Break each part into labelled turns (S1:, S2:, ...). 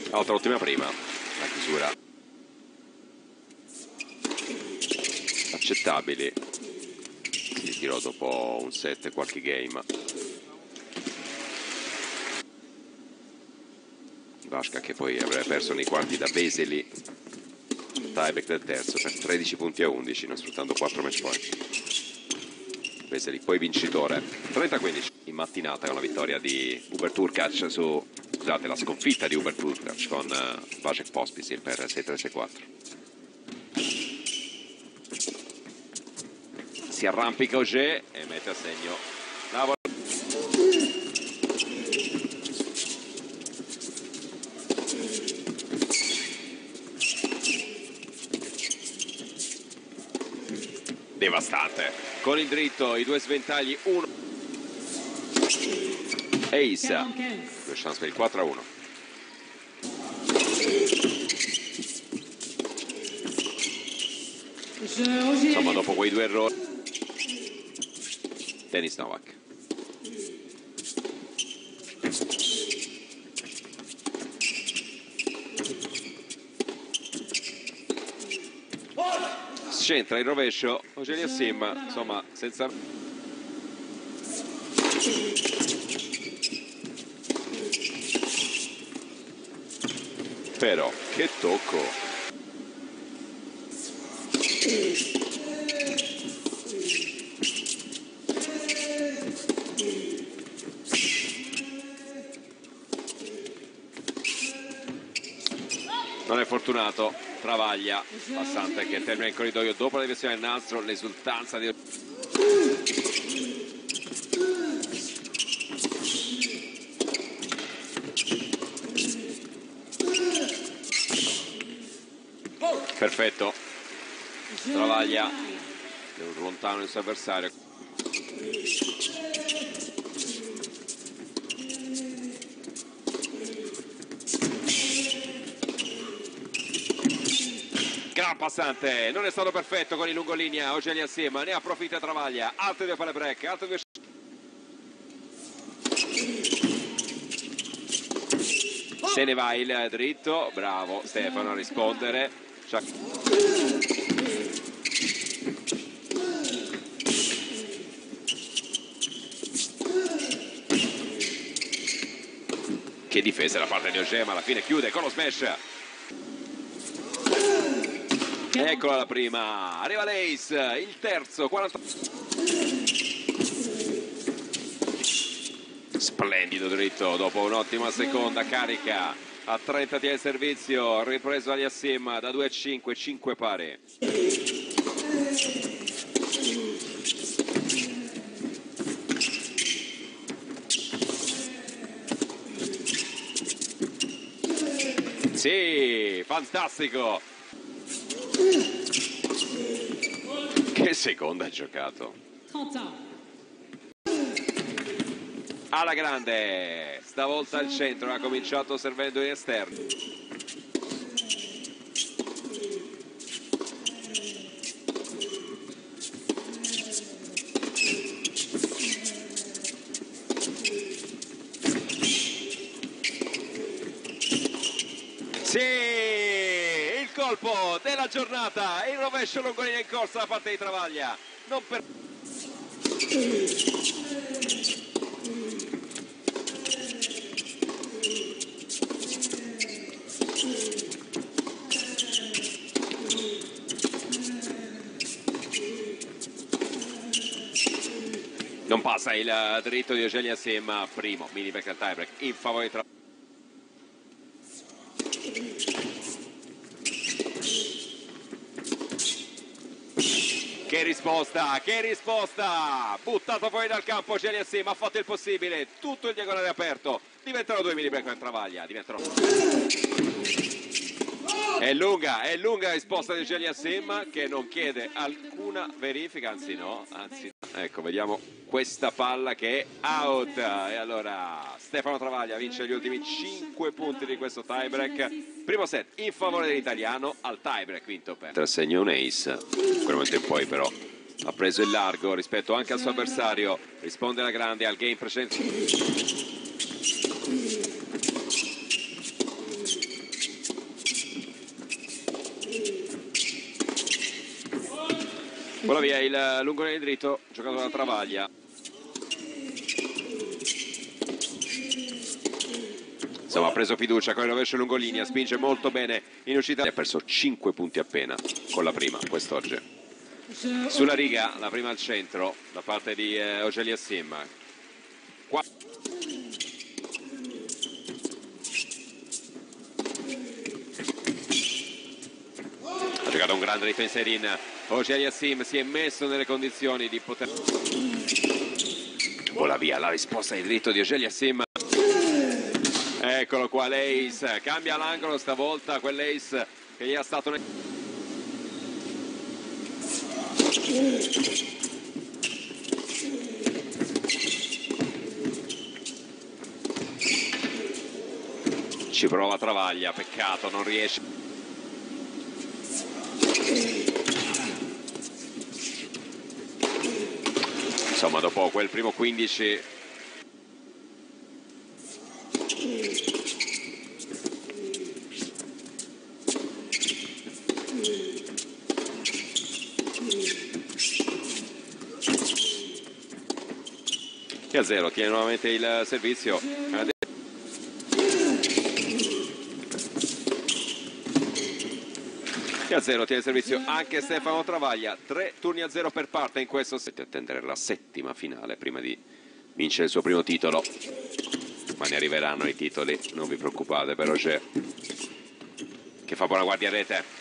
S1: Altra ottima prima, la chiusura accettabili, si tirò dopo un set e qualche game. Vasca che poi avrebbe perso nei quarti da Vesely, tiebreak del terzo per 13 punti a 11, non sfruttando 4 match point. Vesely poi vincitore 30-15 in mattinata con la vittoria di Hubert Hurkacz su, scusate, la sconfitta di Hubert Hurkacz con Vasek Pospisil per 6-3-6-4. Si arrampica Auger e mette a segno la devastante con il dritto, i due sventagli, uno ace, due chance per il 4-1. Insomma, dopo quei due errori, Denis Novak. Centra il rovescio Auger Aliassime, insomma, senza... Però, che tocco! Non è fortunato, travaglia, passante che termina il corridoio dopo la diversione del nastro, l'esultanza di... Perfetto, travaglia, lontano il suo avversario. Gran passante, non è stato perfetto con il lungolinea Auger Aliassime, ne approfitta e travaglia, altre due palle break, altre due... Se ne va il dritto, bravo Stefano a rispondere. Che difesa da parte di Auger, ma alla fine chiude con lo smash. Eccola la prima, arriva l'ace, il terzo, 40... Splendido dritto dopo un'ottima seconda carica a 30 al servizio, ripreso Aliassime da 2-5, 5 pari. Sì, fantastico! Che seconda ha giocato! Alla grande, stavolta al centro, ha cominciato servendo in esterno. Sì, il colpo della giornata, il rovescio lungolinea in corsa da parte di Travaglia. Non per... Non passa il dritto di Auger Aliassime, primo mini break al tiebreak in favore di Travaglia. Che risposta, che risposta! Buttato fuori dal campo Auger Aliassime, ha fatto il possibile, tutto il diagonale aperto. Diventerò due mini break per Travaglia, diventerò... È lunga la risposta di Auger Aliassime che non chiede alcuna verifica, anzi no, ecco, vediamo questa palla che è out. E allora Stefano Travaglia vince gli ultimi 5 punti di questo tiebreak. Primo set in favore dell'italiano al tiebreak vinto per... Trasegna un ace, in quel momento in poi però ha preso il largo rispetto anche al suo avversario, risponde alla grande al game precedente. Vola via il lungo nel dritto, giocato da Travaglia. Insomma, ha preso fiducia con il rovescio lungolinea, spinge molto bene in uscita. Ha perso 5 punti appena con la prima quest'oggi. Sulla riga, la prima al centro da parte di Auger-Aliassime. Ha giocato un grande difensor in Auger-Aliassime, si è messo nelle condizioni di poter... Vola via la risposta di dritto di Auger-Aliassime. Eccolo qua l'Ace, cambia l'angolo stavolta, quell'Ace che gli è stato... Ci prova Travaglia, peccato, non riesce. Insomma, dopo quel primo 15... E a 0 tiene nuovamente il servizio. E a 0 tiene il servizio anche Stefano Travaglia. 3 turni a 0 per parte in questo set. Attendere la settima finale prima di vincere il suo primo titolo. Ma ne arriveranno i titoli, non vi preoccupate, per Auger, che fa buona guardia a rete.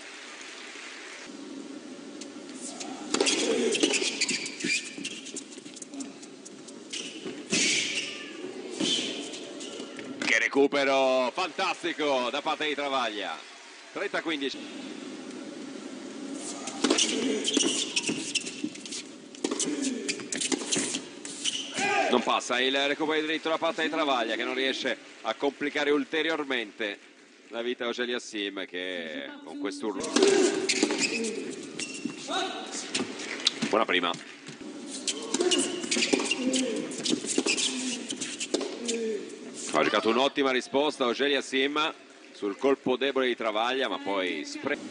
S1: Che recupero fantastico da parte di Travaglia. 30-15. Non passa il recupero di dritto da parte di Travaglia, che non riesce a complicare ulteriormente la vita di Auger-Aliassime, che con quest'urlo. Buona prima. Ha giocato un'ottima risposta Auger-Aliassime sul colpo debole di Travaglia, ma poi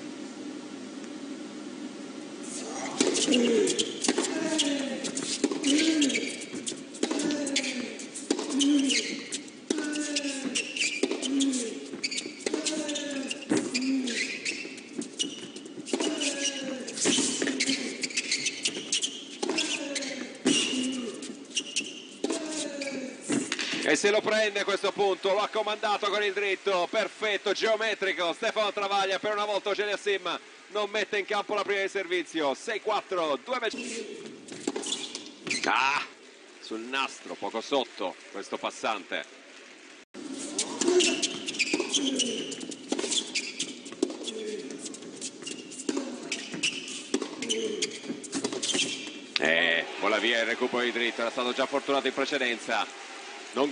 S1: e se lo prende a questo punto, lo ha comandato con il dritto, perfetto, geometrico. Stefano Travaglia, per una volta Auger-Aliassime non mette in campo la prima di servizio. 6-4, 2 match. Ah, sul nastro, poco sotto questo passante. Vola via il recupero di dritto, era stato già fortunato in precedenza. Non...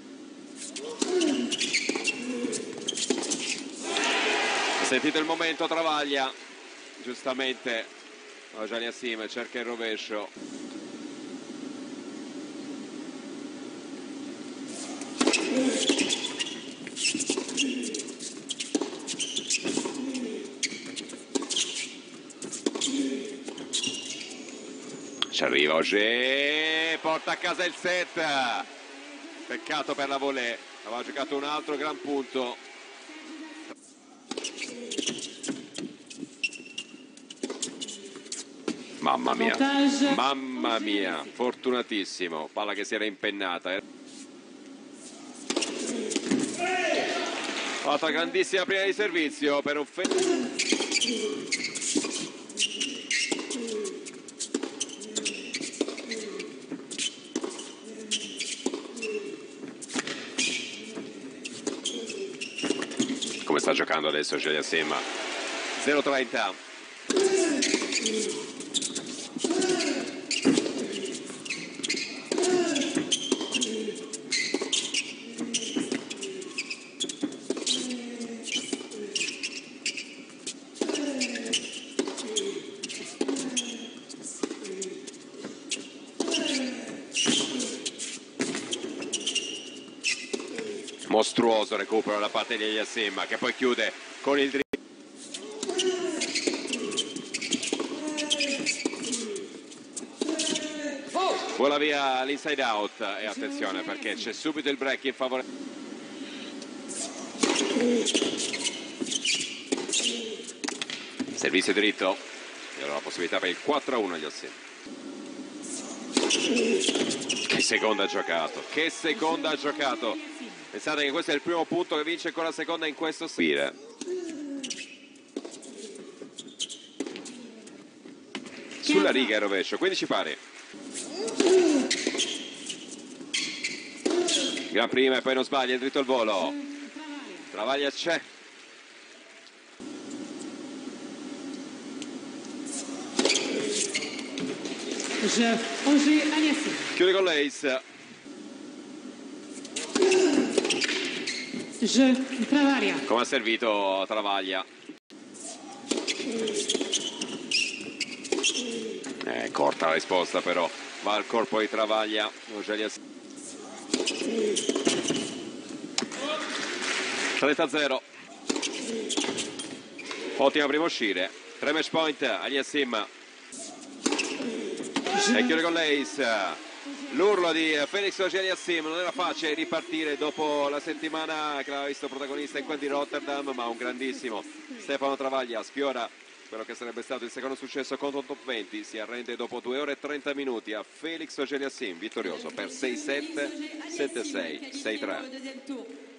S1: Ha sentito il momento Travaglia, giustamente Auger-Aliassime cerca il rovescio. Ci arriva Auger, porta a casa il set. Peccato per la volée, aveva giocato un altro gran punto. Mamma mia, fortunatissimo, palla che si era impennata. Altra grandissima prima di servizio per un come sta giocando adesso Auger-Aliassime. 0-30. Mostruoso recupero da parte di Aliassime, che poi chiude con il dritto. vola via l'inside out e attenzione perché c'è subito il break in favore. Servizio diritto e allora la possibilità per il 4-1 agli Ossim. Che seconda ha giocato, che seconda ha giocato. Pensate che questo è il primo punto che vince con la seconda in questo stile. Sulla riga il rovescio, 15 pari. Gran prima e poi non sbaglia, è dritto al volo. Travaglia c'è. Chiude con l'ace. Come ha servito Travaglia. Corta la risposta però. Va al corpo di Travaglia. 30-0. Ottima prima uscire. 3 match point agli Assim. E chiude con l'ace. L'urlo di Felix Auger-Aliassime. Non era facile ripartire dopo la settimana che l'aveva visto protagonista in quel di Rotterdam, ma un grandissimo Stefano Travaglia sfiora quello che sarebbe stato il secondo successo contro un top 20. Si arrende dopo 2 ore e 30 minuti a Felix Auger-Aliassime, vittorioso per 6-7, 7-6, 6-3.